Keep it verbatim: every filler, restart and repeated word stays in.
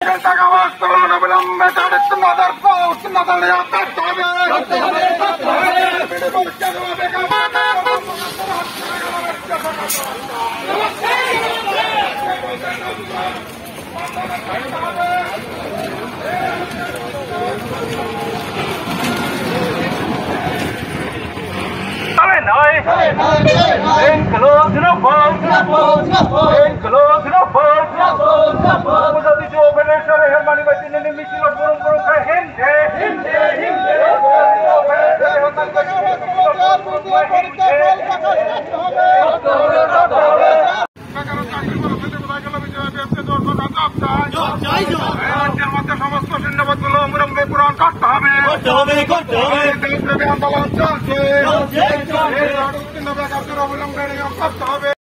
অবিলম্বে তাদের সুন্দর সুন্দর করতে হবে করতে হবে আন্দোলন চলছে অবিলম্বে করতে হবে।